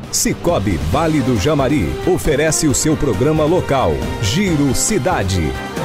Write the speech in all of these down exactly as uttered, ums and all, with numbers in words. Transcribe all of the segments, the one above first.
Cicobi Vale do Jamari oferece o seu programa local, Giro Cidade.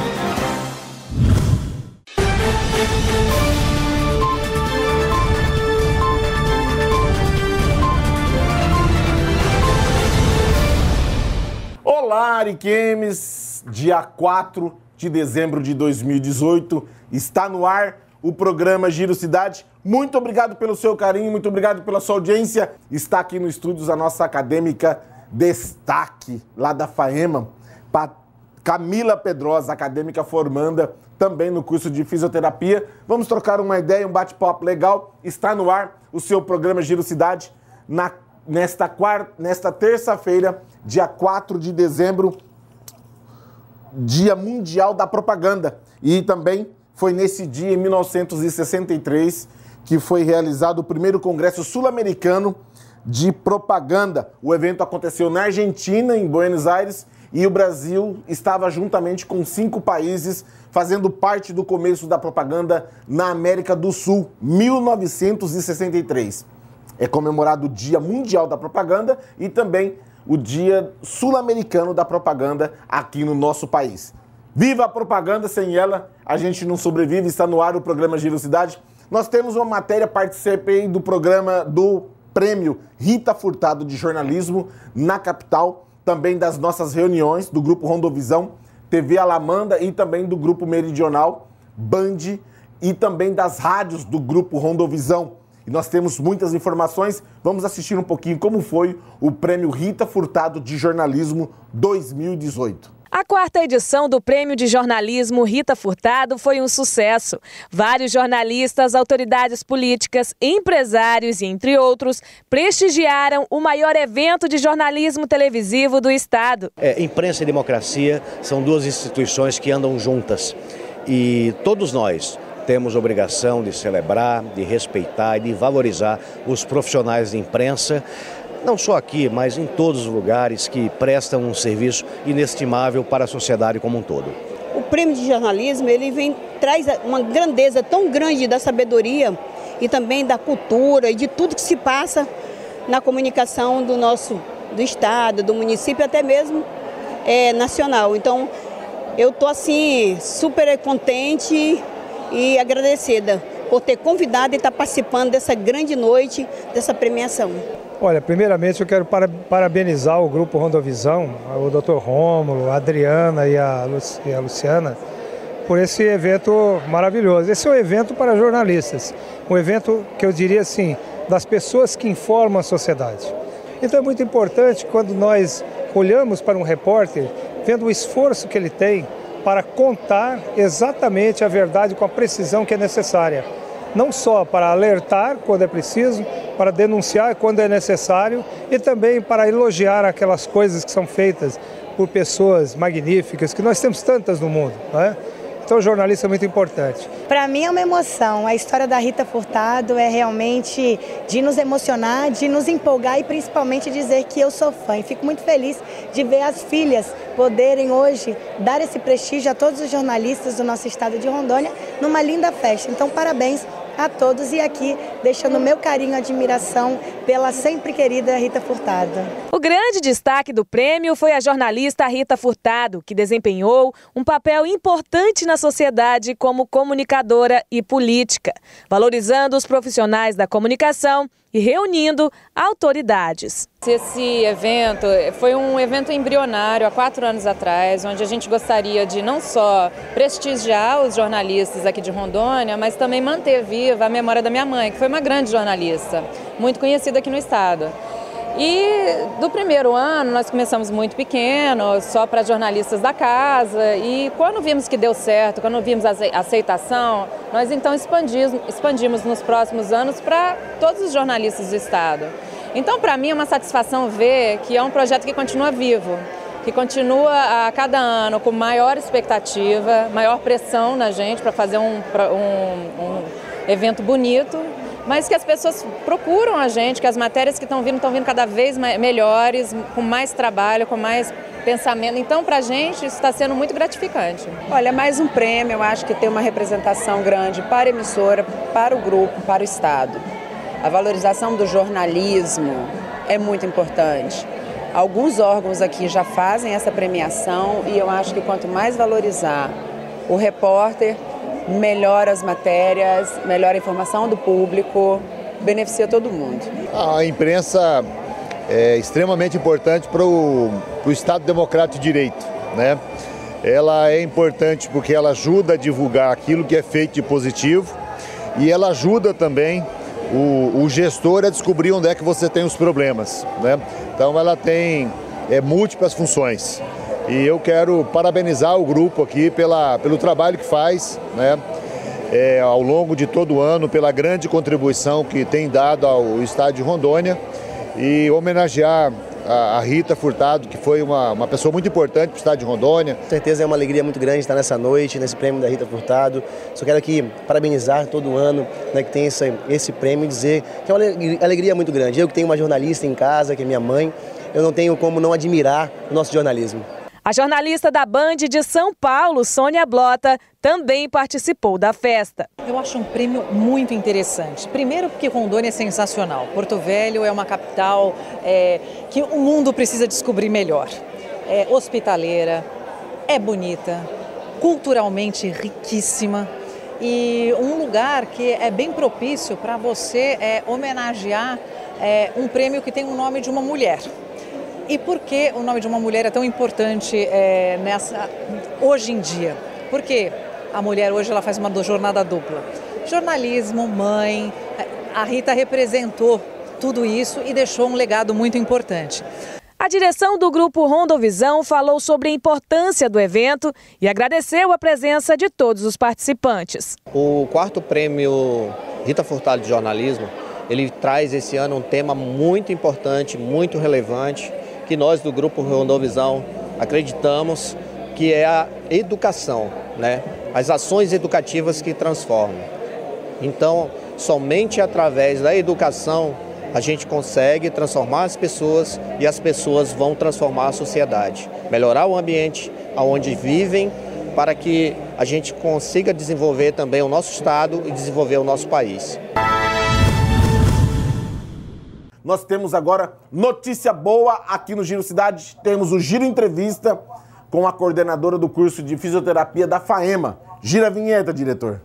Olá, Ariquemes! Dia quatro de dezembro de dois mil e dezoito, está no ar o programa Giro Cidade. Muito obrigado pelo seu carinho, muito obrigado pela sua audiência. Está aqui no estúdios a nossa acadêmica destaque lá da FAEMA, Camila Pedrosa, acadêmica formanda também no curso de fisioterapia. Vamos trocar uma ideia, um bate-papo legal. Está no ar o seu programa Giro Cidade na, nesta, quarta, nesta terça-feira, dia quatro de dezembro, Dia Mundial da Propaganda. E também foi nesse dia, em mil novecentos e sessenta e três, que foi realizado o primeiro Congresso Sul-Americano de Propaganda. O evento aconteceu na Argentina, em Buenos Aires, e o Brasil estava juntamente com cinco países fazendo parte do começo da propaganda na América do Sul, mil novecentos e sessenta e três. É comemorado o Dia Mundial da Propaganda e também o Dia Sul-Americano da Propaganda aqui no nosso país. Viva a propaganda, sem ela a gente não sobrevive. Está no ar o programa Giro Cidade. Nós temos uma matéria, participei do programa do Prêmio Rita Furtado de Jornalismo na capital, também das nossas reuniões do Grupo Rondovisão, T V Alamanda e também do Grupo Meridional, Band e também das rádios do Grupo Rondovisão. E nós temos muitas informações, vamos assistir um pouquinho como foi o Prêmio Rita Furtado de Jornalismo dois mil e dezoito. A quarta edição do Prêmio de Jornalismo Rita Furtado foi um sucesso. Vários jornalistas, autoridades políticas, empresários e, entre outros, prestigiaram o maior evento de jornalismo televisivo do estado. É, imprensa e democracia são duas instituições que andam juntas e todos nós temos obrigação de celebrar, de respeitar e de valorizar os profissionais de imprensa, não só aqui, mas em todos os lugares que prestam um serviço inestimável para a sociedade como um todo. O Prêmio de Jornalismo, ele vem, traz uma grandeza tão grande da sabedoria e também da cultura e de tudo que se passa na comunicação do nosso do estado, do município, até mesmo é, nacional. Então, eu estou assim super contente e agradecida por ter convidado e estar participando dessa grande noite, dessa premiação. Olha, primeiramente eu quero parabenizar o Grupo Rondovisão, o doutor Rômulo, a Adriana e a, Lu- e a Luciana, por esse evento maravilhoso. Esse é um evento para jornalistas, um evento que eu diria assim, das pessoas que informam a sociedade. Então é muito importante quando nós olhamos para um repórter, vendo o esforço que ele tem para contar exatamente a verdade com a precisão que é necessária. Não só para alertar quando é preciso, para denunciar quando é necessário e também para elogiar aquelas coisas que são feitas por pessoas magníficas, que nós temos tantas no mundo, não é? Então o jornalista é muito importante. Para mim é uma emoção. A história da Rita Furtado é realmente de nos emocionar, de nos empolgar e principalmente dizer que eu sou fã. E fico muito feliz de ver as filhas poderem hoje dar esse prestígio a todos os jornalistas do nosso estado de Rondônia numa linda festa. Então parabéns a todos e aqui deixando meu carinho e admiração pela sempre querida Rita Furtado. O grande destaque do prêmio foi a jornalista Rita Furtado, que desempenhou um papel importante na sociedade como comunicadora e política, valorizando os profissionais da comunicação e reunindo autoridades. Esse evento foi um evento embrionário há quatro anos atrás, onde a gente gostaria de não só prestigiar os jornalistas aqui de Rondônia, mas também manter viva a memória da minha mãe, que foi uma grande jornalista, muito conhecida aqui no estado. E do primeiro ano nós começamos muito pequeno, só para jornalistas da casa, e quando vimos que deu certo, quando vimos a aceitação, nós então expandimos, expandimos nos próximos anos para todos os jornalistas do estado. Então, para mim é uma satisfação ver que é um projeto que continua vivo, que continua a cada ano com maior expectativa, maior pressão na gente para fazer um, um, um evento bonito, mas que as pessoas procuram a gente, que as matérias que estão vindo estão vindo cada vez mais, melhores, com mais trabalho, com mais pensamento. Então, para a gente, isso está sendo muito gratificante. Olha, mais um prêmio, eu acho que tem uma representação grande para a emissora, para o grupo, para o estado. A valorização do jornalismo é muito importante. Alguns órgãos aqui já fazem essa premiação e eu acho que quanto mais valorizar o repórter, melhor as matérias, melhor a informação do público, beneficia todo mundo. A imprensa é extremamente importante para o Estado Democrático de Direito, né? Ela é importante porque ela ajuda a divulgar aquilo que é feito de positivo e ela ajuda também o, o gestor a descobrir onde é que você tem os problemas, né? Então ela tem é, múltiplas funções e eu quero parabenizar o grupo aqui pela, pelo trabalho que faz, né? É, ao longo de todo o ano, pela grande contribuição que tem dado ao Estado de Rondônia e homenagear a, a Rita Furtado, que foi uma, uma pessoa muito importante para o Estado de Rondônia. Com certeza é uma alegria muito grande estar nessa noite, nesse prêmio da Rita Furtado. Só quero aqui parabenizar todo ano, né, que tem esse, esse prêmio e dizer que é uma alegria muito grande. Eu que tenho uma jornalista em casa, que é minha mãe, eu não tenho como não admirar o nosso jornalismo. A jornalista da Band de São Paulo, Sônia Blota, também participou da festa. Eu acho um prêmio muito interessante. Primeiro porque Rondônia é sensacional. Porto Velho é uma capital é, que o mundo precisa descobrir melhor. É hospitaleira, é bonita, culturalmente riquíssima e um lugar que é bem propício para você é, homenagear é, um prêmio que tem o nome de uma mulher. E por que o nome de uma mulher é tão importante é, nessa, hoje em dia? Porque a mulher hoje ela faz uma jornada dupla. Jornalismo, mãe, a Rita representou tudo isso e deixou um legado muito importante. A direção do Grupo Rondovisão falou sobre a importância do evento e agradeceu a presença de todos os participantes. O quarto prêmio Rita Furtado de Jornalismo, ele traz esse ano um tema muito importante, muito relevante, que nós do Grupo Rondovisão acreditamos que é a educação, né? As ações educativas que transformam. Então, somente através da educação a gente consegue transformar as pessoas e as pessoas vão transformar a sociedade, melhorar o ambiente onde vivem para que a gente consiga desenvolver também o nosso estado e desenvolver o nosso país. Nós temos agora notícia boa aqui no Giro Cidade. Temos o Giro Entrevista com a coordenadora do curso de fisioterapia da FAEMA. Gira a vinheta, diretor.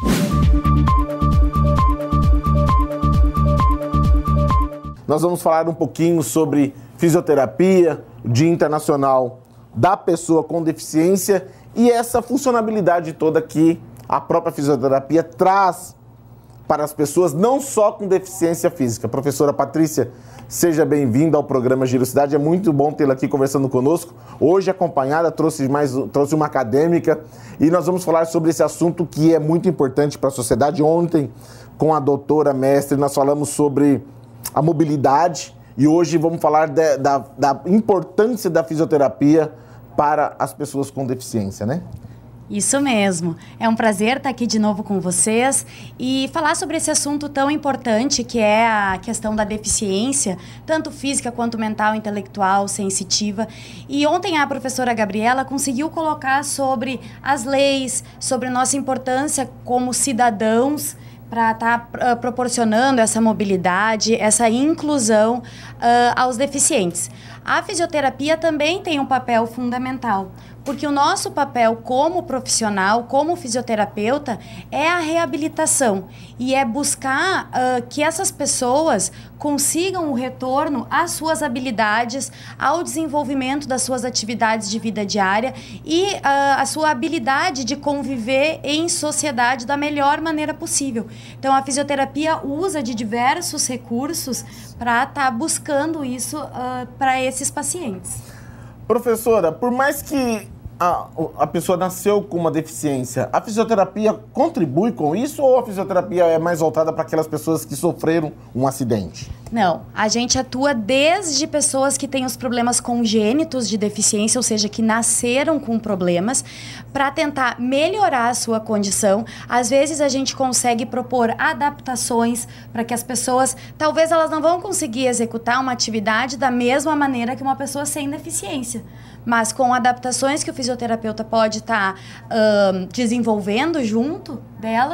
Nós vamos falar um pouquinho sobre fisioterapia, o Dia Internacional da Pessoa com Deficiência e essa funcionalidade toda que a própria fisioterapia traz para as pessoas, não só com deficiência física. Professora Patrícia, seja bem-vinda ao programa Giro Cidade. É muito bom tê-la aqui conversando conosco. Hoje, acompanhada, trouxe, mais, trouxe uma acadêmica e nós vamos falar sobre esse assunto que é muito importante para a sociedade. Ontem, com a doutora mestre, nós falamos sobre a mobilidade e hoje vamos falar de, da, da importância da fisioterapia para as pessoas com deficiência, né? Isso mesmo. É um prazer estar aqui de novo com vocês e falar sobre esse assunto tão importante que é a questão da deficiência, tanto física quanto mental, intelectual, sensitiva. E ontem a professora Gabriela conseguiu colocar sobre as leis, sobre nossa importância como cidadãos para estar tá, uh, proporcionando essa mobilidade, essa inclusão uh, aos deficientes. A fisioterapia também tem um papel fundamental, porque o nosso papel como profissional, como fisioterapeuta, é a reabilitação e é buscar uh, que essas pessoas consigam o retorno às suas habilidades, ao desenvolvimento das suas atividades de vida diária e uh, a sua habilidade de conviver em sociedade da melhor maneira possível. Então, a fisioterapia usa de diversos recursos para estar tá buscando isso uh, para esses pacientes. Professora, por mais que A, a pessoa nasceu com uma deficiência, a fisioterapia contribui com isso ou a fisioterapia é mais voltada para aquelas pessoas que sofreram um acidente? Não, a gente atua desde pessoas que têm os problemas congênitos de deficiência, ou seja, que nasceram com problemas, para tentar melhorar a sua condição. Às vezes a gente consegue propor adaptações para que as pessoas, talvez elas não vão conseguir executar uma atividade da mesma maneira que uma pessoa sem deficiência. Mas com adaptações que o fisioterapeuta pode estar tá, uh, desenvolvendo junto dela,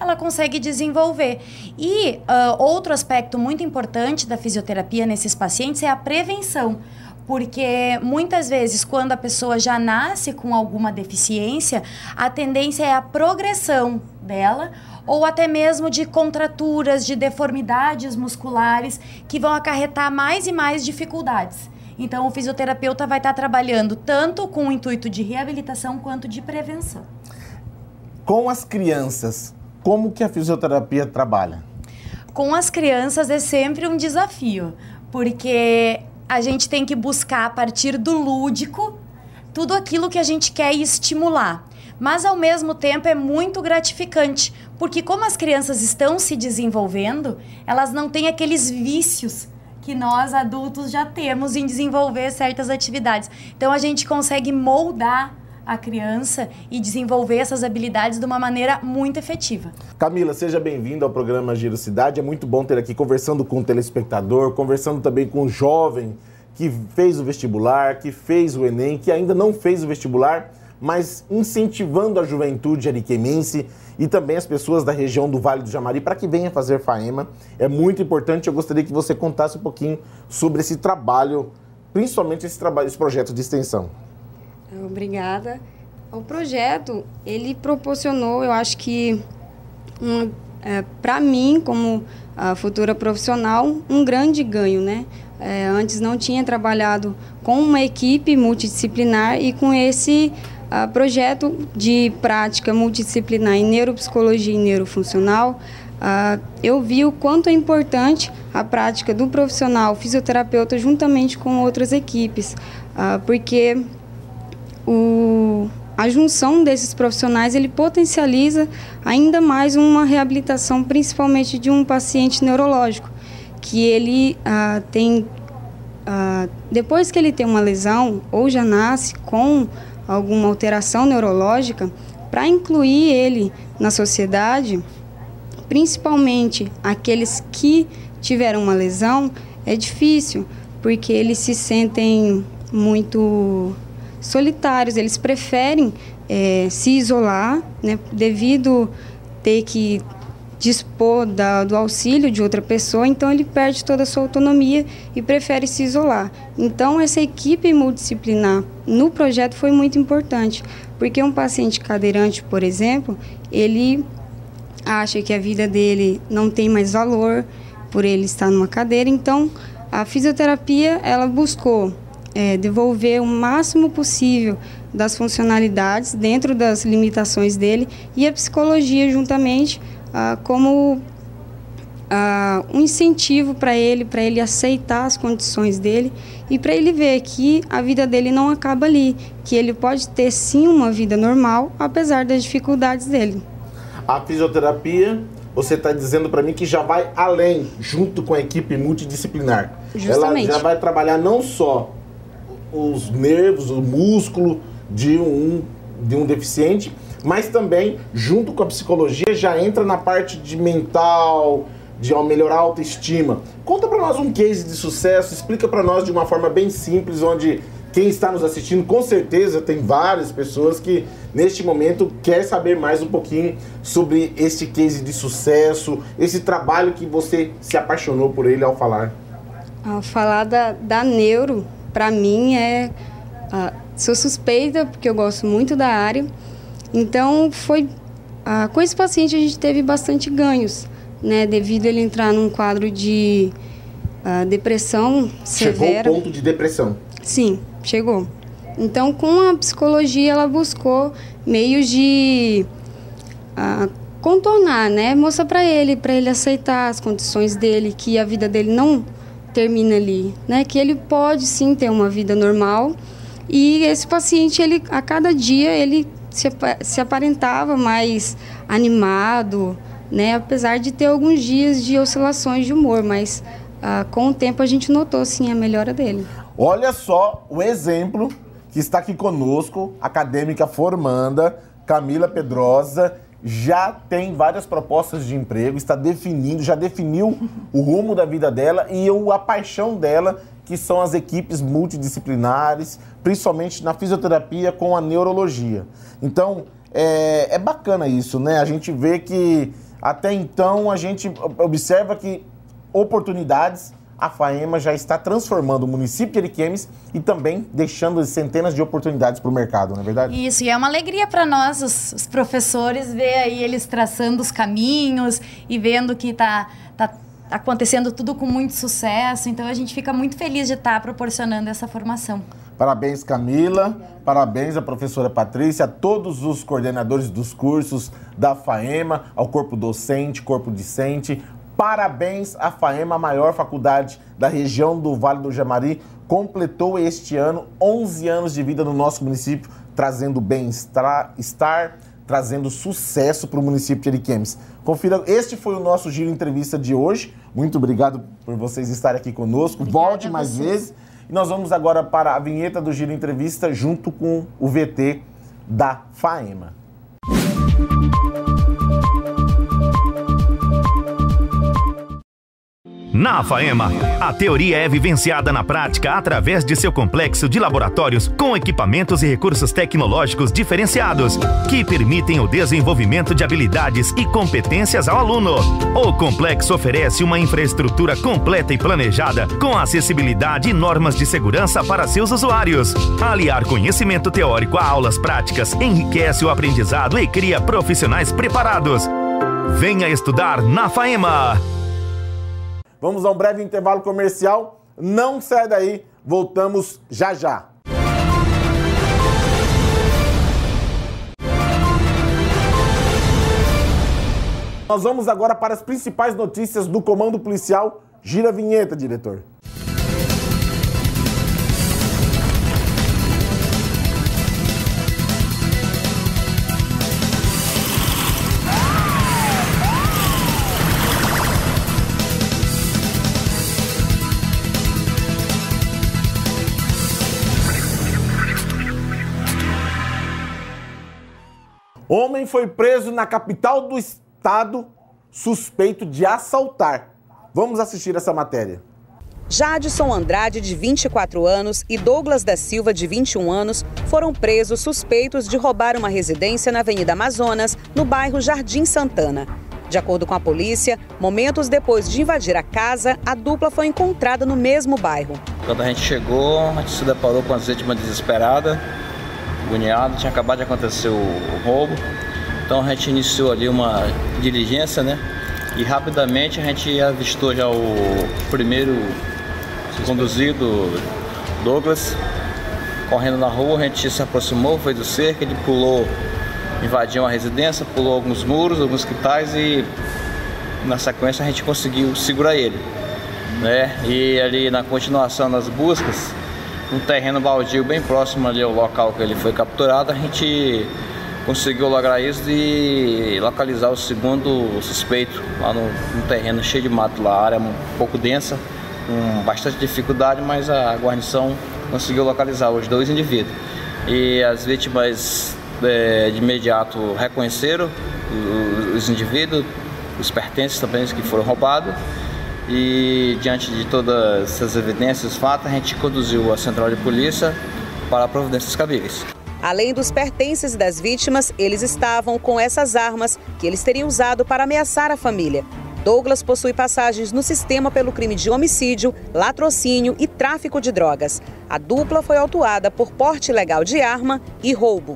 ela consegue desenvolver. E uh, outro aspecto muito importante da fisioterapia nesses pacientes é a prevenção. Porque muitas vezes, quando a pessoa já nasce com alguma deficiência, a tendência é a progressão dela, ou até mesmo de contraturas, de deformidades musculares, que vão acarretar mais e mais dificuldades. Então, o fisioterapeuta vai estar trabalhando tanto com o intuito de reabilitação quanto de prevenção. Com as crianças, como que a fisioterapia trabalha? Com as crianças é sempre um desafio, porque a gente tem que buscar, a partir do lúdico, tudo aquilo que a gente quer estimular. Mas, ao mesmo tempo, é muito gratificante, porque como as crianças estão se desenvolvendo, elas não têm aqueles vícios que nós, adultos, já temos em desenvolver certas atividades. Então, a gente consegue moldar a criança e desenvolver essas habilidades de uma maneira muito efetiva. Camila, seja bem-vinda ao programa Giro Cidade. É muito bom ter aqui conversando com o telespectador, conversando também com o jovem que fez o vestibular, que fez o Enem, que ainda não fez o vestibular, mas incentivando a juventude ariquemense e também as pessoas da região do Vale do Jamari para que venha fazer FAEMA. É muito importante. Eu gostaria que você contasse um pouquinho sobre esse trabalho, principalmente esse trabalho, esse projeto de extensão. Obrigada. O projeto, ele proporcionou, eu acho que, um, é, para mim, como a futura profissional, um grande ganho, né? É, antes não tinha trabalhado com uma equipe multidisciplinar e com esse uh, projeto de prática multidisciplinar em neuropsicologia e neurofuncional, uh, eu vi o quanto é importante a prática do profissional fisioterapeuta juntamente com outras equipes, uh, porque O, a junção desses profissionais, ele potencializa ainda mais uma reabilitação, principalmente de um paciente neurológico, que ele ah, tem, ah, depois que ele tem uma lesão, ou já nasce com alguma alteração neurológica, para incluir ele na sociedade, principalmente aqueles que tiveram uma lesão, é difícil, porque eles se sentem muito solitários, eles preferem é, se isolar, né, devido ter que dispor da, do auxílio de outra pessoa, então ele perde toda a sua autonomia e prefere se isolar. Então, essa equipe multidisciplinar no projeto foi muito importante, porque um paciente cadeirante, por exemplo, ele acha que a vida dele não tem mais valor por ele estar numa cadeira, então a fisioterapia, ela buscou É, devolver o máximo possível das funcionalidades dentro das limitações dele e a psicologia juntamente ah, como ah, um incentivo para ele, para ele aceitar as condições dele e para ele ver que a vida dele não acaba ali, que ele pode ter sim uma vida normal, apesar das dificuldades dele. A fisioterapia, você está dizendo para mim que já vai além, junto com a equipe multidisciplinar. Justamente. Ela já vai trabalhar não só os nervos, o músculo de um, de um deficiente, mas também, junto com a psicologia, já entra na parte de mental, de melhorar a autoestima. Conta para nós um case de sucesso, explica para nós de uma forma bem simples, onde quem está nos assistindo, com certeza, tem várias pessoas que, neste momento, quer saber mais um pouquinho sobre esse case de sucesso, esse trabalho que você se apaixonou por ele ao falar. Ao falar da, da neuro, para mim, é, uh, sou suspeita, porque eu gosto muito da área. Então, foi, uh, com esse paciente a gente teve bastante ganhos, né, devido a ele entrar num quadro de uh, depressão severa. Chegou ao ponto de depressão? Sim, chegou. Então, com a psicologia, ela buscou meios de uh, contornar, né, mostrar para ele, para ele aceitar as condições dele, que a vida dele não termina ali, né? Que ele pode sim ter uma vida normal e esse paciente, ele a cada dia ele se, se aparentava mais animado, né? Apesar de ter alguns dias de oscilações de humor, mas ah, com o tempo a gente notou sim a melhora dele. Olha só o exemplo que está aqui conosco, acadêmica formanda, Camila Pedrosa, já tem várias propostas de emprego, está definindo, já definiu o rumo da vida dela e a paixão dela, que são as equipes multidisciplinares, principalmente na fisioterapia com a neurologia. Então, é, é bacana isso, né? A gente vê que Até então, a gente observa que oportunidades, a Faema já está transformando o município de Ariquemes e também deixando centenas de oportunidades para o mercado, não é verdade? Isso, e é uma alegria para nós, os, os professores, ver aí eles traçando os caminhos e vendo que está tá acontecendo tudo com muito sucesso. Então, a gente fica muito feliz de estar proporcionando essa formação. Parabéns, Camila. Parabéns à professora Patrícia, a todos os coordenadores dos cursos da Faema, ao corpo docente, corpo discente. Parabéns à Faema, a maior faculdade da região do Vale do Jamari. Completou este ano onze anos de vida no nosso município, trazendo bem-estar, estar, trazendo sucesso para o município de Ariquemes. Confira, este foi o nosso Giro Entrevista de hoje. Muito obrigado por vocês estarem aqui conosco. Obrigada. Volte mais vezes. E nós vamos agora para a vinheta do Giro Entrevista junto com o V T da Faema. Na Faema, a teoria é vivenciada na prática através de seu complexo de laboratórios com equipamentos e recursos tecnológicos diferenciados que permitem o desenvolvimento de habilidades e competências ao aluno. O complexo oferece uma infraestrutura completa e planejada com acessibilidade e normas de segurança para seus usuários. Aliar conhecimento teórico a aulas práticas enriquece o aprendizado e cria profissionais preparados. Venha estudar na Faema! Vamos a um breve intervalo comercial. Não sai daí, voltamos já já. Nós vamos agora para as principais notícias do Comando Policial. Gira a vinheta, diretor. Homem foi preso na capital do estado, suspeito de assaltar. Vamos assistir essa matéria. Jadson Andrade, de vinte e quatro anos, e Douglas da Silva, de vinte e um anos, foram presos suspeitos de roubar uma residência na Avenida Amazonas, no bairro Jardim Santana. De acordo com a polícia, momentos depois de invadir a casa, a dupla foi encontrada no mesmo bairro. Quando a gente chegou, a gente se deparou com as vítimas desesperadas. Agoniado, tinha acabado de acontecer o, o roubo, então a gente iniciou ali uma diligência, né? E rapidamente a gente avistou já o primeiro conduzido, Douglas, correndo na rua. A gente se aproximou, foi do cerco, ele pulou, invadiu uma residência, pulou alguns muros, alguns quintais e na sequência a gente conseguiu segurar ele, né? E ali na continuação das buscas, um terreno baldio bem próximo ali ao local que ele foi capturado, a gente conseguiu lograr isso e localizar o segundo suspeito lá no, no terreno cheio de mato lá, a área um pouco densa, com bastante dificuldade, mas a guarnição conseguiu localizar os dois indivíduos. E as vítimas é, de imediato reconheceram os, os indivíduos, os pertences também que foram roubados. E diante de todas essas evidências, fatos, a gente conduziu a central de polícia para providências cabíveis. Além dos pertences das vítimas, eles estavam com essas armas que eles teriam usado para ameaçar a família. Douglas possui passagens no sistema pelo crime de homicídio, latrocínio e tráfico de drogas. A dupla foi autuada por porte ilegal de arma e roubo.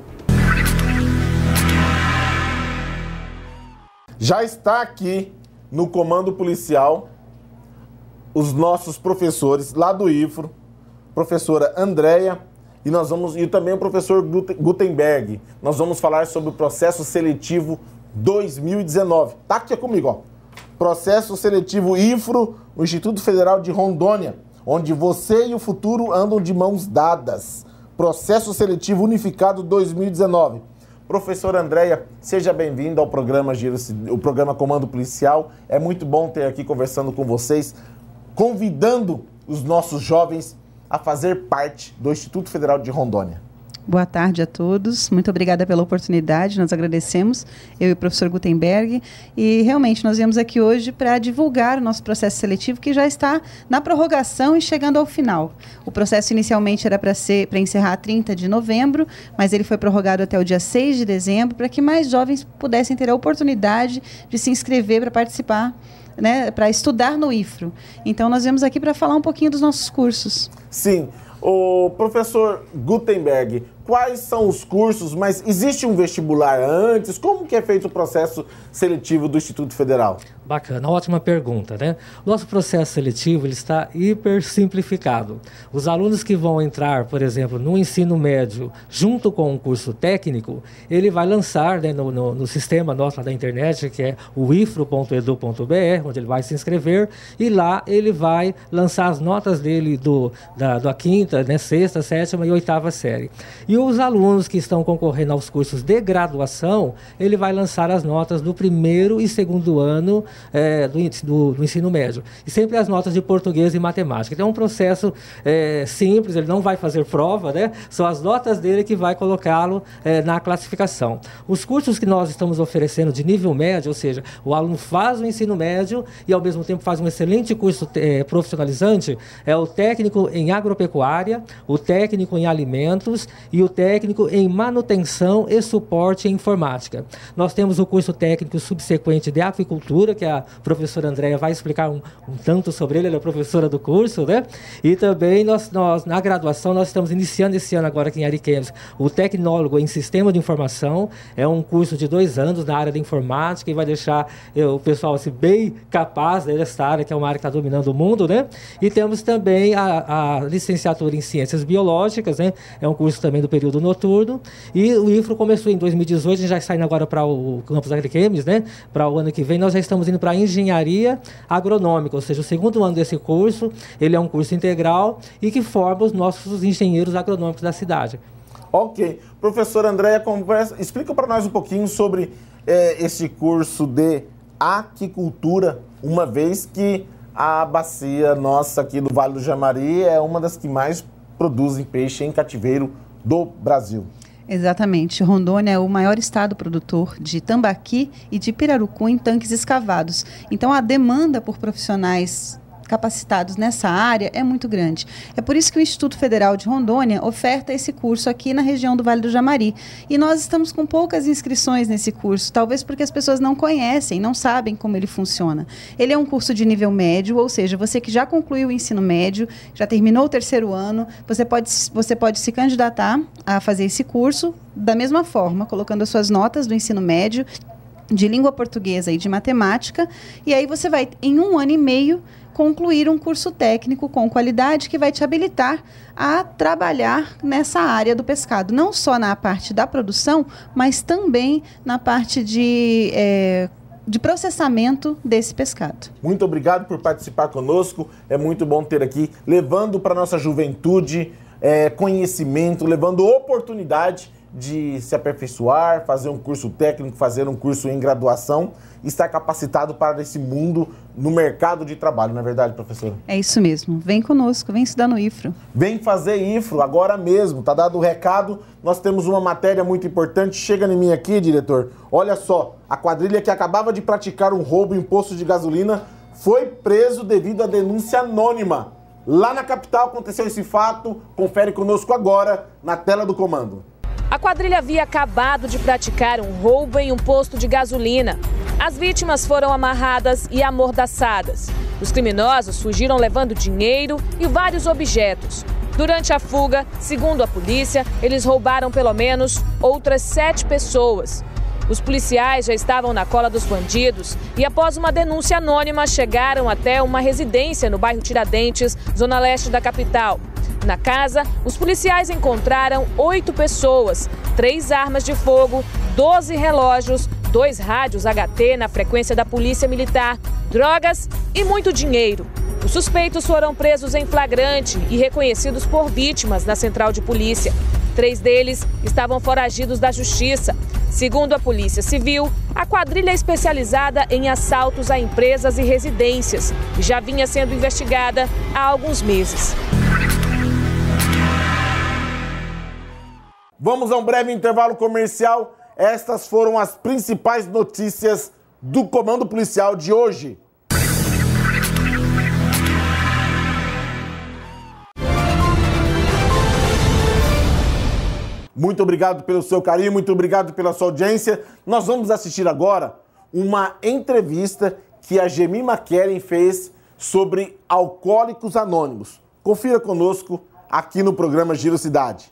Já está aqui no Comando Policial os nossos professores lá do I F R O, professora Andréia, e nós vamos e também o professor Gutenberg. Nós vamos falar sobre o processo seletivo dois mil e dezenove. Tá aqui comigo, ó. Processo seletivo I F R O, o Instituto Federal de Rondônia, onde você e o futuro andam de mãos dadas. Processo seletivo unificado dois mil e dezenove. Professora Andréia, seja bem-vinda ao programa Giro, o programa Comando Policial. É muito bom ter aqui conversando com vocês, convidando os nossos jovens a fazer parte do Instituto Federal de Rondônia. Boa tarde a todos. Muito obrigada pela oportunidade. Nós agradecemos, eu e o professor Gutenberg. E realmente nós viemos aqui hoje para divulgar o nosso processo seletivo, que já está na prorrogação e chegando ao final. O processo inicialmente era para ser para encerrar trinta de novembro, mas ele foi prorrogado até o dia seis de dezembro para que mais jovens pudessem ter a oportunidade de se inscrever para participar, né, para estudar no I F R O. Então nós viemos aqui para falar um pouquinho dos nossos cursos. Sim. O professor Gutenberg, quais são os cursos, mas existe um vestibular antes? Como que é feito o processo seletivo do Instituto Federal? Bacana, ótima pergunta, né? Nosso processo seletivo ele está hiper simplificado. Os alunos que vão entrar, por exemplo, no ensino médio, junto com um curso técnico, ele vai lançar, né, no, no, no sistema nosso lá da internet, que é o i f r o ponto edu ponto b r, onde ele vai se inscrever, e lá ele vai lançar as notas dele do, da, da quinta, né, sexta, sétima e oitava série. E os alunos que estão concorrendo aos cursos de graduação, ele vai lançar as notas do primeiro e segundo ano É, do, do, do ensino médio. E sempre as notas de português e matemática. Então é um processo é, simples, ele não vai fazer prova, né? São as notas dele que vai colocá-lo é, na classificação. Os cursos que nós estamos oferecendo de nível médio, ou seja, o aluno faz o ensino médio e ao mesmo tempo faz um excelente curso é, profissionalizante, é o técnico em agropecuária, o técnico em alimentos e o técnico em manutenção e suporte em informática. Nós temos o curso técnico subsequente de aquicultura, que a professora Andréia vai explicar um, um tanto sobre ele, ela é professora do curso, né? E também nós, nós, na graduação, nós estamos iniciando esse ano agora aqui em Ariquemes, o tecnólogo em sistema de informação, é um curso de dois anos na área de informática e vai deixar eu, o pessoal assim, bem capaz dessa área, que é uma área que está dominando o mundo, né? E temos também a, a licenciatura em ciências biológicas, né? É um curso também do período noturno, e o I F R O começou em dois mil e dezoito, a gente já está indo agora para o campus Ariquemes, né? Para o ano que vem, nós já estamos indo para engenharia agronômica, ou seja, o segundo ano desse curso, ele é um curso integral e que forma os nossos engenheiros agronômicos da cidade. Ok. Professora Andréia, conversa, explica para nós um pouquinho sobre é, esse curso de aquicultura, uma vez que a bacia nossa aqui do Vale do Jamari é uma das que mais produzem peixe em cativeiro do Brasil. Exatamente. Rondônia é o maior estado produtor de tambaqui e de pirarucu em tanques escavados. Então, a demanda por profissionais capacitados nessa área é muito grande. É por isso que o Instituto Federal de Rondônia oferta esse curso aqui na região do Vale do Jamari. E nós estamos com poucas inscrições nesse curso, talvez porque as pessoas não conhecem, não sabem como ele funciona. Ele é um curso de nível médio, ou seja, você que já concluiu o ensino médio, já terminou o terceiro ano, você pode, você pode se candidatar a fazer esse curso da mesma forma, colocando as suas notas do ensino médio, de língua portuguesa e de matemática, e aí você vai, em um ano e meio, concluir um curso técnico com qualidade que vai te habilitar a trabalhar nessa área do pescado, não só na parte da produção, mas também na parte de, é, de processamento desse pescado. Muito obrigado por participar conosco, é muito bom ter aqui, levando para a nossa juventude é, conhecimento, levando oportunidade de se aperfeiçoar, fazer um curso técnico, fazer um curso em graduação, estar capacitado para esse mundo no mercado de trabalho, não é verdade, professora? É isso mesmo. Vem conosco, vem estudar no I F R O. Vem fazer I F R O agora mesmo, tá dado o recado. Nós temos uma matéria muito importante. Chega em mim aqui, diretor. Olha só, a quadrilha que acabava de praticar um roubo em posto de gasolina foi preso devido à denúncia anônima. Lá na capital aconteceu esse fato. Confere conosco agora na tela do comando. A quadrilha havia acabado de praticar um roubo em um posto de gasolina. As vítimas foram amarradas e amordaçadas. Os criminosos fugiram levando dinheiro e vários objetos. Durante a fuga, segundo a polícia, eles roubaram pelo menos outras sete pessoas. Os policiais já estavam na cola dos bandidos e, após uma denúncia anônima, chegaram até uma residência no bairro Tiradentes, zona leste da capital. Na casa, os policiais encontraram oito pessoas, três armas de fogo, doze relógios, dois rádios H T na frequência da Polícia Militar, drogas e muito dinheiro. Os suspeitos foram presos em flagrante e reconhecidos por vítimas na central de polícia. Três deles estavam foragidos da justiça. Segundo a Polícia Civil, a quadrilha é especializada em assaltos a empresas e residências e já vinha sendo investigada há alguns meses. Vamos a um breve intervalo comercial. Estas foram as principais notícias do Comando Policial de hoje. Muito obrigado pelo seu carinho, muito obrigado pela sua audiência. Nós vamos assistir agora uma entrevista que a Jemima Keren fez sobre Alcoólicos Anônimos. Confira conosco aqui no programa Giro Cidade.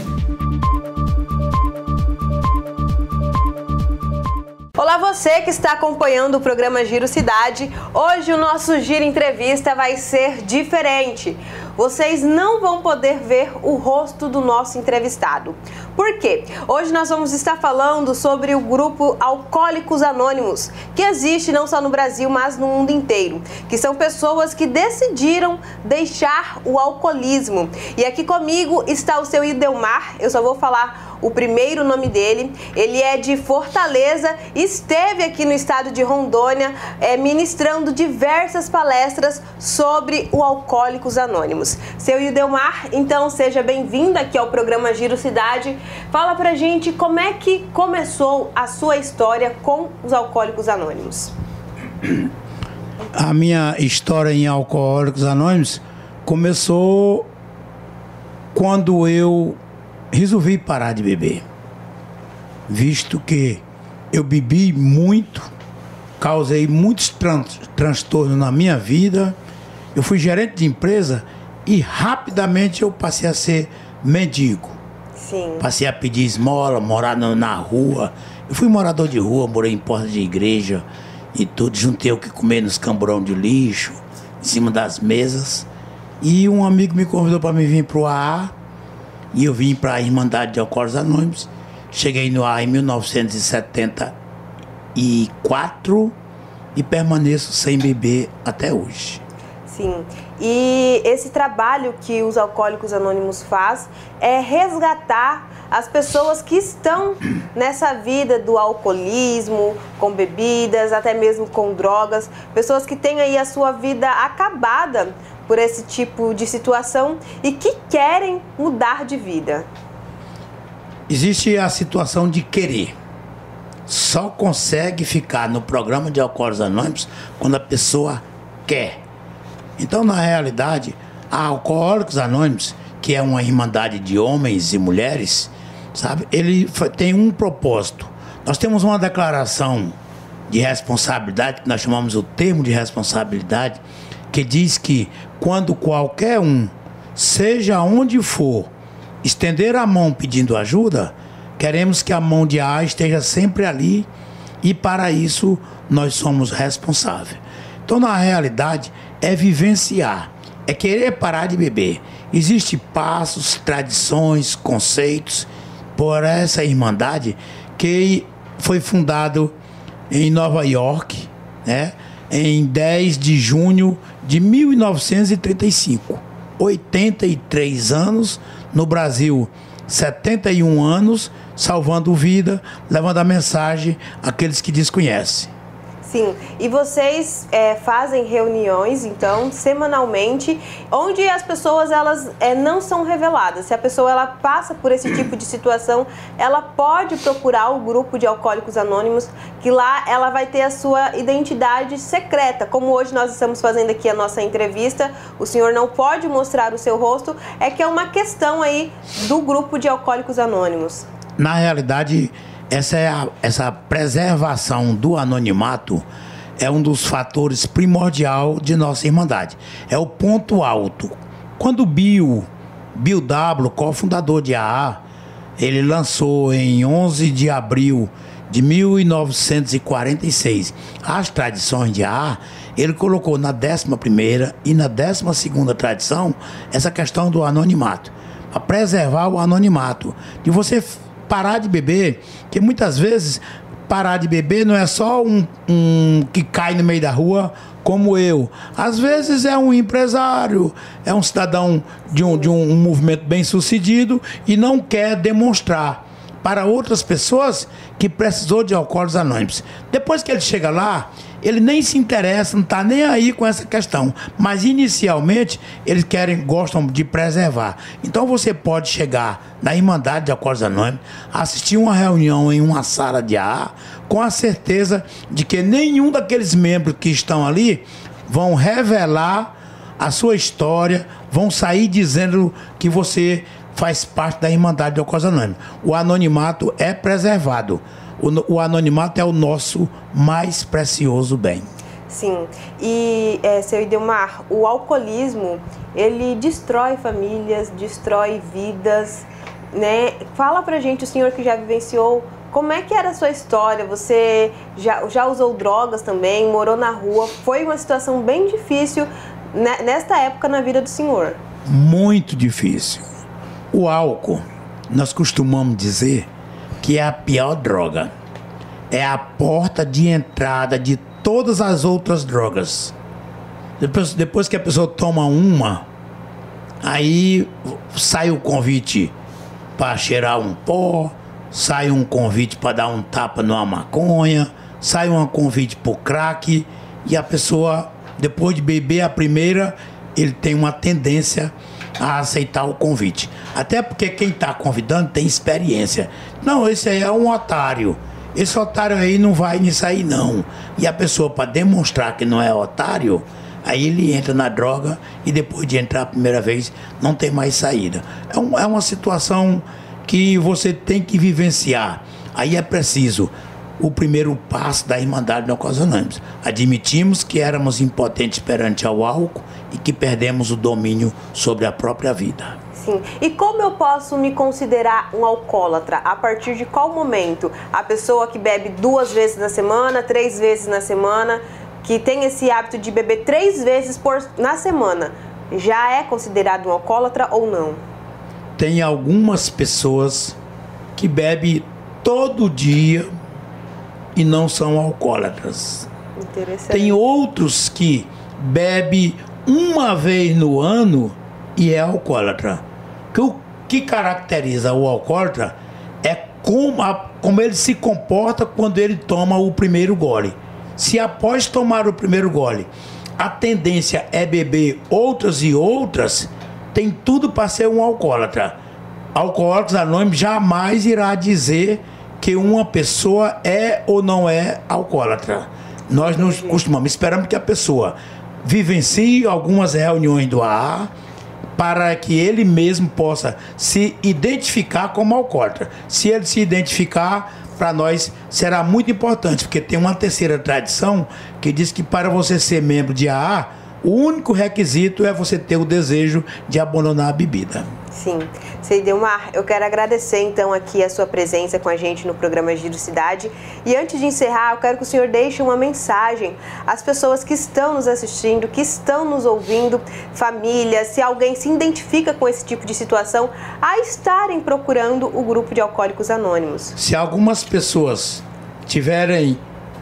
Olá, você que está acompanhando o programa Giro Cidade. Hoje o nosso Giro Entrevista vai ser diferente. Vocês não vão poder ver o rosto do nosso entrevistado. Por quê? Hoje nós vamos estar falando sobre o grupo Alcoólicos Anônimos, que existe não só no Brasil, mas no mundo inteiro, que são pessoas que decidiram deixar o alcoolismo. E aqui comigo está o seu Idelmar, eu só vou falar o primeiro nome dele. Ele é de Fortaleza, esteve aqui no estado de Rondônia, é, ministrando diversas palestras sobre o Alcoólicos Anônimos. Seu Idelmar, então seja bem-vindo aqui ao programa Giro Cidade. Fala pra gente como é que começou a sua história com os Alcoólicos Anônimos. A minha história em Alcoólicos Anônimos começou quando eu resolvi parar de beber, visto que eu bebi muito, causei muitos tran transtornos na minha vida. Eu fui gerente de empresa e rapidamente eu passei a ser mendigo. Sim. Passei a pedir esmola, morar no, na rua. Eu fui morador de rua, morei em porta de igreja e tudo. Juntei o que comer nos camburão de lixo, em cima das mesas. E um amigo me convidou para me vir para o A A. E eu vim para a Irmandade de Alcoólicos Anônimos. Cheguei no A A em mil novecentos e setenta e quatro e permaneço sem beber até hoje. Sim, e esse trabalho que os Alcoólicos Anônimos faz é resgatar as pessoas que estão nessa vida do alcoolismo, com bebidas, até mesmo com drogas, pessoas que têm aí a sua vida acabada por esse tipo de situação e que querem mudar de vida. Existe a situação de querer. Só consegue ficar no programa de Alcoólicos Anônimos quando a pessoa quer. Então, na realidade, a Alcoólicos Anônimos, que é uma irmandade de homens e mulheres, sabe, ele tem um propósito. Nós temos uma declaração de responsabilidade, que nós chamamos o termo de responsabilidade, que diz que quando qualquer um, seja onde for, estender a mão pedindo ajuda, queremos que a mão de A esteja sempre ali e para isso nós somos responsáveis. Então, na realidade, é vivenciar, é querer parar de beber. Existem passos, tradições, conceitos por essa irmandade que foi fundado em Nova York, né, em dez de junho de mil novecentos e trinta e cinco. oitenta e três anos, no Brasil setenta e um anos, salvando vida, levando a mensagem àqueles que desconhecem. Sim, e vocês é, fazem reuniões, então, semanalmente, onde as pessoas elas é, não são reveladas. Se a pessoa ela passa por esse tipo de situação, ela pode procurar o grupo de Alcoólicos Anônimos, que lá ela vai ter a sua identidade secreta. Como hoje nós estamos fazendo aqui a nossa entrevista, o senhor não pode mostrar o seu rosto, é que é uma questão aí do grupo de Alcoólicos Anônimos. Na realidade, essa, é a, essa preservação do anonimato é um dos fatores primordial de nossa irmandade. É o ponto alto. Quando Bill, Bill W., cofundador de A A, ele lançou em onze de abril de mil novecentos e quarenta e seis as tradições de A A, ele colocou na décima primeira e na décima segunda tradição essa questão do anonimato. Para preservar o anonimato, de você parar de beber, que muitas vezes parar de beber não é só um, um que cai no meio da rua como eu. Às vezes é um empresário, é um cidadão de um, de um, um movimento bem sucedido e não quer demonstrar para outras pessoas que precisou de Alcoólicos Anônimos. Depois que ele chega lá, ele nem se interessa, não está nem aí com essa questão. Mas inicialmente eles querem, gostam de preservar. Então você pode chegar na Irmandade de Alcoólicos Anônimos, assistir uma reunião em uma sala de A A, com a certeza de que nenhum daqueles membros que estão ali vão revelar a sua história, vão sair dizendo que você faz parte da Irmandade de Alcoólicos Anônimos. O anonimato é preservado. O, o anonimato é o nosso mais precioso bem. Sim, e é, seu Idemar, o alcoolismo, ele destrói famílias, destrói vidas, né? Fala pra gente, o senhor que já vivenciou, como é que era a sua história? Você já, já usou drogas também, morou na rua, foi uma situação bem difícil né, nesta época na vida do senhor? Muito difícil. O álcool, nós costumamos dizer que é a pior droga. É a porta de entrada de todas as outras drogas. Depois, depois que a pessoa toma uma, aí sai o convite para cheirar um pó, sai um convite para dar um tapa numa maconha, sai um convite para o crack, e a pessoa, depois de beber a primeira, ele tem uma tendência a aceitar o convite. Até porque quem está convidando tem experiência. Não, esse aí é um otário. Esse otário aí não vai nisso aí não. E a pessoa, para demonstrar que não é otário, aí ele entra na droga e depois de entrar a primeira vez, não tem mais saída. É, um, é uma situação que você tem que vivenciar. Aí é preciso o primeiro passo da Irmandade de Alcoólicos Anônimos. Admitimos que éramos impotentes perante ao álcool e que perdemos o domínio sobre a própria vida. Sim. E como eu posso me considerar um alcoólatra? A partir de qual momento? A pessoa que bebe duas vezes na semana, três vezes na semana, que tem esse hábito de beber três vezes por, na semana, já é considerado um alcoólatra ou não? Tem algumas pessoas que bebem todo dia e não são alcoólatras. Interessante. Tem outros que bebem uma vez no ano e é alcoólatra. Que o que caracteriza o alcoólatra é como, a, como ele se comporta quando ele toma o primeiro gole. Se após tomar o primeiro gole a tendência é beber outras e outras, tem tudo para ser um alcoólatra. Alcoólicos Anônimos jamais irá dizer que uma pessoa é ou não é alcoólatra. Nós não costumamos, esperamos que a pessoa vivencie algumas reuniões do A A para que ele mesmo possa se identificar como alcoólatra. Se ele se identificar, para nós será muito importante, porque tem uma terceira tradição que diz que para você ser membro de A A, o único requisito é você ter o desejo de abandonar a bebida. Sim. Seu Idemar, eu quero agradecer então aqui a sua presença com a gente no programa Giro Cidade. E antes de encerrar, eu quero que o senhor deixe uma mensagem às pessoas que estão nos assistindo, que estão nos ouvindo, famílias, se alguém se identifica com esse tipo de situação, a estarem procurando o grupo de Alcoólicos Anônimos. Se algumas pessoas tiverem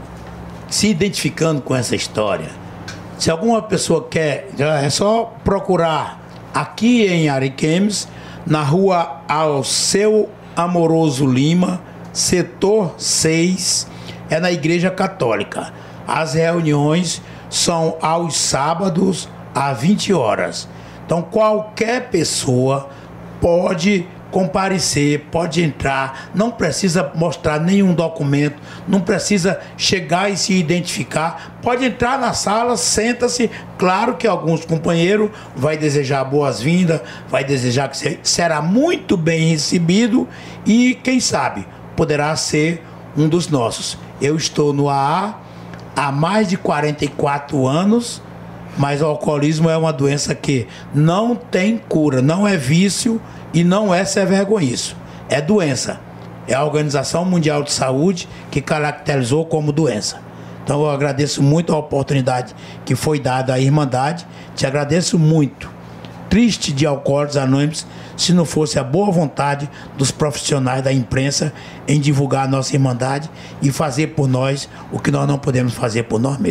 se identificando com essa história, se alguma pessoa quer, é só procurar aqui em Ariquemes, na rua Alceu Amoroso Lima, setor seis, é na Igreja Católica. As reuniões são aos sábados, às vinte horas. Então qualquer pessoa pode comparecer, pode entrar, não precisa mostrar nenhum documento, não precisa chegar e se identificar, pode entrar na sala, senta-se, claro que alguns companheiros vai desejar boas-vindas, vai desejar que será muito bem recebido e quem sabe poderá ser um dos nossos. Eu estou no A A há mais de quarenta e quatro anos, mas o alcoolismo é uma doença que não tem cura, não é vício e não é ser vergonhice. É doença. É a Organização Mundial de Saúde que caracterizou como doença. Então eu agradeço muito a oportunidade que foi dada à Irmandade. Te agradeço muito. Triste de Alcoólicos Anônimos se não fosse a boa vontade dos profissionais da imprensa em divulgar a nossa Irmandade e fazer por nós o que nós não podemos fazer por nós mesmos.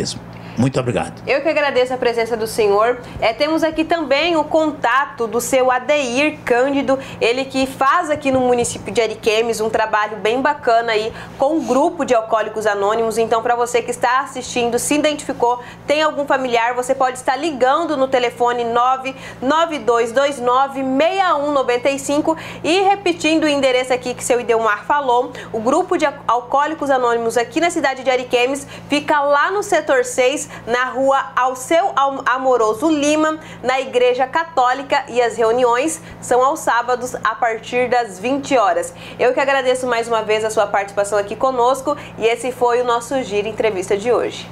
Muito obrigado. Eu que agradeço a presença do senhor. É, temos aqui também o contato do seu Adeir Cândido, ele que faz aqui no município de Ariquemes um trabalho bem bacana aí com um grupo de alcoólicos anônimos. Então, para você que está assistindo, se identificou, tem algum familiar, você pode estar ligando no telefone nove nove dois dois nove, seis um nove cinco e repetindo o endereço aqui que seu Ideumar falou. O grupo de alcoólicos anônimos aqui na cidade de Ariquemes fica lá no setor seis, na rua Alceu Amoroso Lima, na Igreja Católica, e as reuniões são aos sábados a partir das vinte horas. Eu que agradeço mais uma vez a sua participação aqui conosco e esse foi o nosso Giro Entrevista de hoje.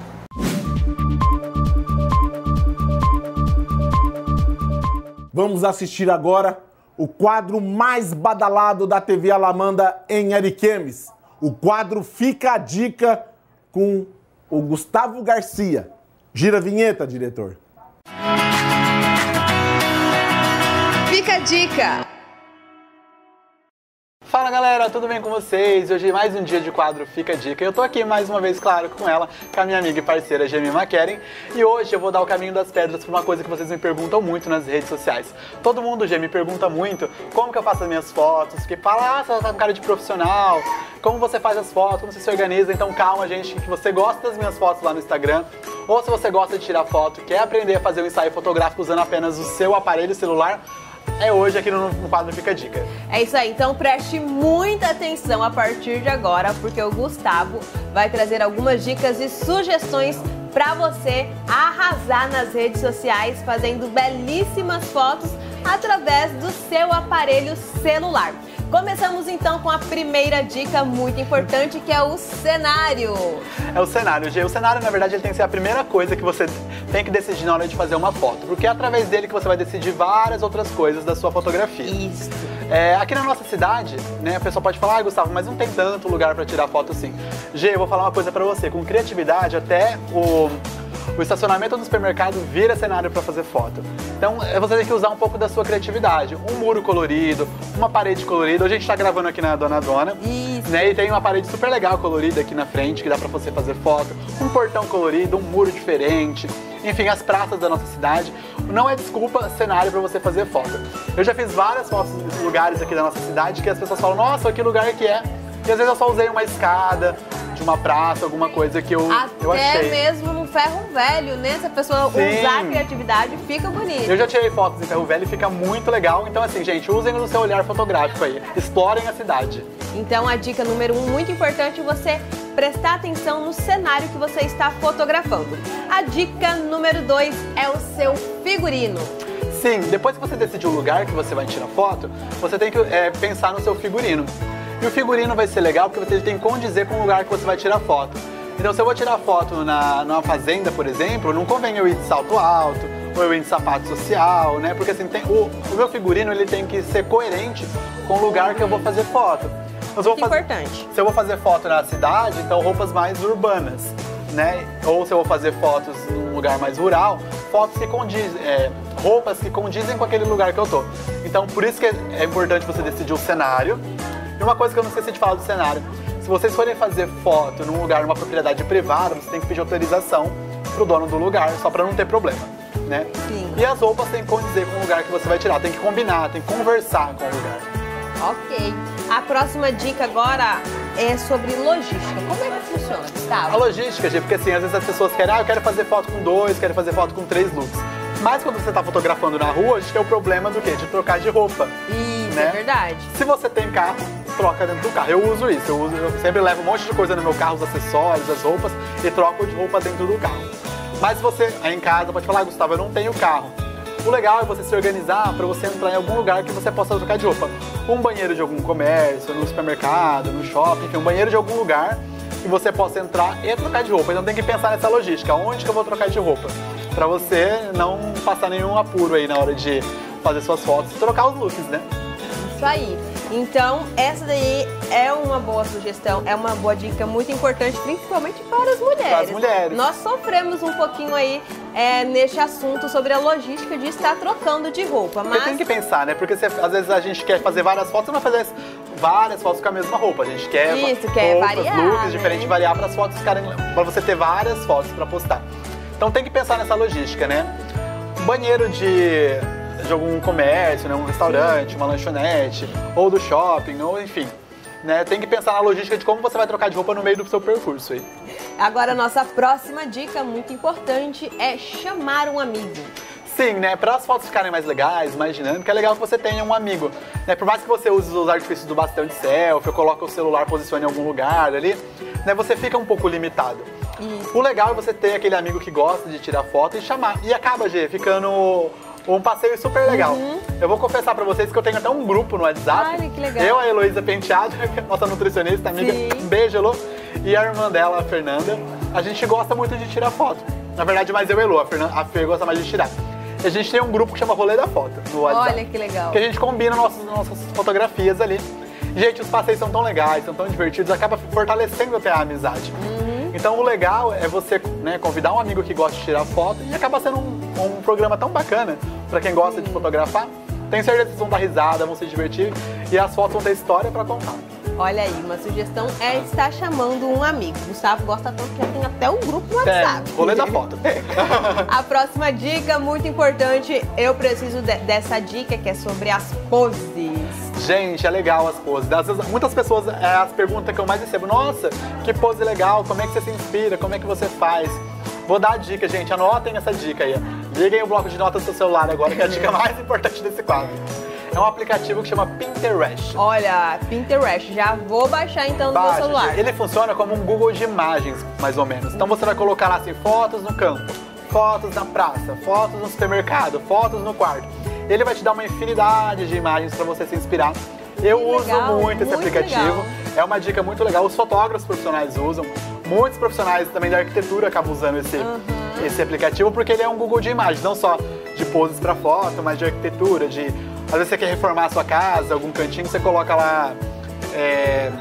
Vamos assistir agora o quadro mais badalado da T V Alamanda em Ariquemes. O quadro Fica a Dica com o Gustavo Garcia. Gira a vinheta, diretor. Fica a dica! Fala galera, tudo bem com vocês? Hoje mais um dia de quadro Fica a Dica. Eu tô aqui mais uma vez, claro, com ela, com a minha amiga e parceira Gemima Keren. E hoje eu vou dar o caminho das pedras para uma coisa que vocês me perguntam muito nas redes sociais. Todo mundo, Gê, me pergunta muito como que eu faço as minhas fotos, que fala, ah, você tá com cara de profissional, como você faz as fotos, como você se organiza. Então calma, gente, que você gosta das minhas fotos lá no Instagram, ou se você gosta de tirar foto, quer aprender a fazer um ensaio fotográfico usando apenas o seu aparelho celular, é hoje aqui no, no quadro Fica a Dica. É isso aí, então preste muita atenção a partir de agora, porque o Gustavo vai trazer algumas dicas e sugestões para você arrasar nas redes sociais, fazendo belíssimas fotos através do seu aparelho celular. Começamos então com a primeira dica muito importante, que é o cenário. É o cenário, Gê. O cenário, na verdade, ele tem que ser a primeira coisa que você tem que decidir na hora de fazer uma foto, porque é através dele que você vai decidir várias outras coisas da sua fotografia. Isso. É, aqui na nossa cidade, né, a pessoa pode falar, ah, Gustavo, mas não tem tanto lugar para tirar foto assim. Gê, eu vou falar uma coisa para você, com criatividade, até o... O estacionamento do supermercado vira cenário para fazer foto. Então você tem que usar um pouco da sua criatividade. Um muro colorido, uma parede colorida. Hoje a gente está gravando aqui na Dona Dona. Isso. Né? E tem uma parede super legal colorida aqui na frente que dá para você fazer foto. Um portão colorido, um muro diferente. Enfim, as praças da nossa cidade. Não é desculpa cenário para você fazer foto. Eu já fiz várias fotos em lugares aqui da nossa cidade que as pessoas falam, nossa, que lugar que é? E às vezes eu só usei uma escada de uma praça, alguma coisa que eu, Até eu achei. Até mesmo no ferro velho, né? Se a pessoa Sim. usar a criatividade, fica bonito. Eu já tirei fotos em ferro velho e fica muito legal. Então assim, gente, usem no seu olhar fotográfico aí. Explorem a cidade. Então a dica número um, muito importante, você prestar atenção no cenário que você está fotografando. A dica número dois é o seu figurino. Sim, depois que você decidir o lugar que você vai tirar foto, você tem que é, pensar no seu figurino. E o figurino vai ser legal porque você tem que condizer com o lugar que você vai tirar foto. Então se eu vou tirar foto na, numa fazenda, por exemplo, não convém eu ir de salto alto, ou eu ir de sapato social, né? Porque assim, tem, o, o meu figurino ele tem que ser coerente com o lugar que eu vou fazer foto. Então, se eu vou fazer, importante. Se eu vou fazer foto na cidade, então roupas mais urbanas, né? Ou se eu vou fazer fotos num lugar mais rural, fotos que condizem, é, roupas que condizem com aquele lugar que eu tô. Então por isso que é, é importante você decidir o cenário. E uma coisa que eu não esqueci de falar do cenário, se vocês forem fazer foto num lugar, numa propriedade privada, você tem que pedir autorização pro dono do lugar, só para não ter problema, né? Sim. E as roupas tem que condizer com o lugar que você vai tirar, tem que combinar, tem que conversar com o lugar. Ok. A próxima dica agora é sobre logística. Como é que funciona, Gustavo? A logística, gente, porque assim, às vezes as pessoas querem, ah, eu quero fazer foto com dois, quero fazer foto com três looks. Mas quando você está fotografando na rua, a gente tem o problema do quê? De trocar de roupa. Isso, né? é verdade. Se você tem carro, troca dentro do carro. Eu uso isso, eu, uso, eu sempre levo um monte de coisa no meu carro, os acessórios, as roupas, e troco de roupa dentro do carro. Mas se você, aí em casa, pode falar, ah, Gustavo, eu não tenho carro. O legal é você se organizar para você entrar em algum lugar que você possa trocar de roupa. Um banheiro de algum comércio, no supermercado, no shopping, enfim, um banheiro de algum lugar que você possa entrar e trocar de roupa. Então tem que pensar nessa logística, onde que eu vou trocar de roupa? Para você não passar nenhum apuro aí na hora de fazer suas fotos e trocar os looks, né? Isso aí. Então, essa daí é uma boa sugestão, é uma boa dica muito importante, principalmente para as mulheres. Para as mulheres. Nós sofremos um pouquinho aí é, neste assunto sobre a logística de estar trocando de roupa. Mas Porque tem que pensar, né? Porque se, às vezes a gente quer fazer várias fotos, não vai fazer várias fotos com a mesma roupa. A gente quer Isso, quer roupas, variar, looks né? diferentes, variar para as fotos ficarem, para você ter várias fotos para postar. Então tem que pensar nessa logística, né? Um banheiro de, de algum comércio, né? Um restaurante, uma lanchonete, ou do shopping, ou enfim. Né? Tem que pensar na logística de como você vai trocar de roupa no meio do seu percurso aí. Agora, a nossa próxima dica muito importante é chamar um amigo. Sim, né? Para as fotos ficarem mais legais, mais dinâmicas, é legal que você tenha um amigo. Né? Por mais que você use os artifícios do bastão de selfie, ou coloque o celular, posicione em algum lugar ali, né? Você fica um pouco limitado. Isso. O legal é você ter aquele amigo que gosta de tirar foto e chamar. E acaba, Gê, ficando um passeio super legal. Uhum. Eu vou confessar pra vocês que eu tenho até um grupo no WhatsApp. Ai, que legal. Eu, a Heloísa Penteado, nossa nutricionista, amiga. Sim. Um beijo, Elô. E a irmã dela, a Fernanda. A gente gosta muito de tirar foto. Na verdade, mais eu e a Elô. A, Fernanda, a Fê gosta mais de tirar. E a gente tem um grupo que chama Rolê da Foto no WhatsApp. Olha que legal. Que a gente combina nossas, nossas fotografias ali. Gente, os passeios são tão legais, são tão divertidos, acaba fortalecendo até a amizade. Uhum. Então o legal é você, né, convidar um amigo que gosta de tirar foto e acaba sendo um, um programa tão bacana para quem gosta de fotografar. Tenho certeza que vocês vão dar risada, vão se divertir e as fotos vão ter história para contar. Olha aí, uma sugestão é estar chamando um amigo. Gustavo gosta tanto que já tem até um grupo no WhatsApp. É, rolê da foto. A próxima dica, muito importante, eu preciso de, dessa dica que é sobre as poses. Gente, é legal as poses. Às vezes, muitas pessoas, é as perguntas que eu mais recebo. Nossa, que pose legal, como é que você se inspira, como é que você faz? Vou dar a dica, gente, anotem essa dica aí. Liguem o bloco de notas do seu celular agora, que é a dica mais importante desse quadro. É um aplicativo que chama Pinterest. Olha, Pinterest, já vou baixar então no Baixa, meu celular. Ele funciona como um Google de imagens, mais ou menos. Então você vai colocar lá assim, fotos no campo, fotos na praça, fotos no supermercado, fotos no quarto. Ele vai te dar uma infinidade de imagens para você se inspirar. Eu que uso legal, muito, muito esse aplicativo. Legal. É uma dica muito legal. Os fotógrafos profissionais usam. Muitos profissionais também da arquitetura acabam usando esse, uhum. esse aplicativo porque ele é um Google de imagens, não só de poses para foto, mas de arquitetura, de... Às vezes você quer reformar a sua casa, algum cantinho, você coloca lá é,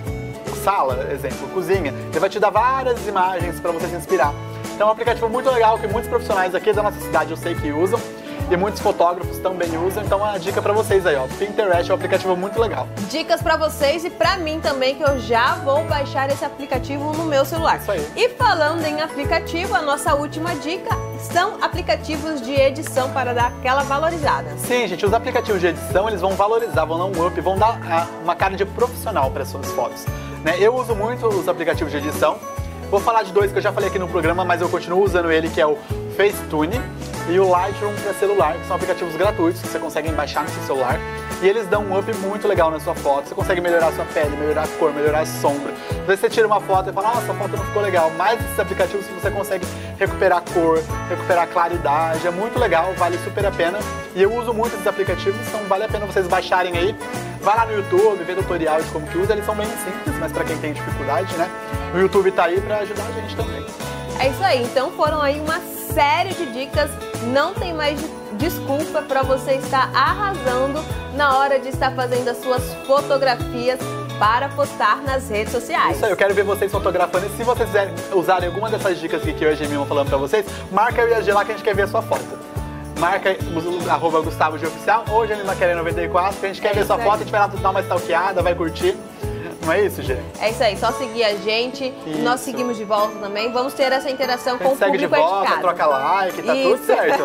sala, exemplo, cozinha. Ele vai te dar várias imagens para você se inspirar. Então é um aplicativo muito legal que muitos profissionais aqui da nossa cidade eu sei que usam. E muitos fotógrafos também usam, então é uma dica pra vocês aí, ó. Pinterest é um aplicativo muito legal. Dicas pra vocês e pra mim também, que eu já vou baixar esse aplicativo no meu celular. Isso aí. E falando em aplicativo, a nossa última dica são aplicativos de edição para dar aquela valorizada. Sim, gente, os aplicativos de edição, eles vão valorizar, vão dar um up, vão dar uma cara de profissional para as suas fotos. Né? Eu uso muito os aplicativos de edição. Vou falar de dois que eu já falei aqui no programa, mas eu continuo usando ele, que é o Facetune e o Lightroom para celular, que são aplicativos gratuitos que você consegue baixar no seu celular. E eles dão um up muito legal na sua foto. Você consegue melhorar a sua pele, melhorar a cor, melhorar a sombra. Às vezes você tira uma foto e fala, nossa, a foto não ficou legal. Mas esses aplicativos você consegue recuperar a cor, recuperar a claridade. É muito legal, vale super a pena. E eu uso muito esses aplicativos, então vale a pena vocês baixarem aí. Vai lá no YouTube, vê tutorial de como que usa. Eles são bem simples, mas para quem tem dificuldade, né? O YouTube tá aí para ajudar a gente também. É isso aí, então foram aí uma série de dicas. Não tem mais desculpa para você estar arrasando na hora de estar fazendo as suas fotografias para postar nas redes sociais. Isso aí, eu quero ver vocês fotografando. E se vocês quiserem usarem alguma dessas dicas que eu e a Gemima falando para vocês, marca eu e a G lá que a gente quer ver a sua foto. Marca arroba Gustavo G Oficial ou Gemima Querer noventa e quatro, que a gente quer é ver sua aí. Foto, a gente vai lá dar uma stalkeada, vai curtir. Não é isso, Gê? É isso aí, só seguir a gente. Isso. Nós seguimos de volta também. Vamos ter essa interação com o público segue de volta, de casa. Troca like, tá isso. tudo certo.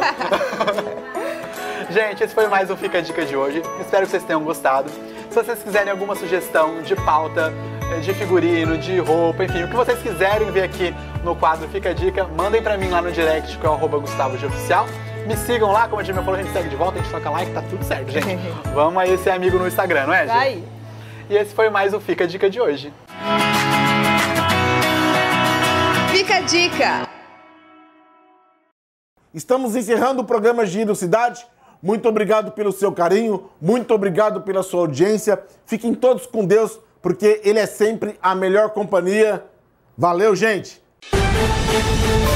Gente, esse foi mais um Fica a Dica de hoje. Espero que vocês tenham gostado. Se vocês quiserem alguma sugestão de pauta, de figurino, de roupa, enfim, o que vocês quiserem ver aqui no quadro Fica a Dica, mandem pra mim lá no direct, que é o arroba Gustavo G Oficial. Me sigam lá, como a Gemima falou, a gente segue de volta, a gente troca like, tá tudo certo, gente. Vamos aí ser amigo no Instagram, não é, gente? Vai. E esse foi mais o Fica a Dica de hoje. Fica a Dica! Estamos encerrando o programa Giro Cidade. Muito obrigado pelo seu carinho, muito obrigado pela sua audiência. Fiquem todos com Deus, porque Ele é sempre a melhor companhia. Valeu, gente!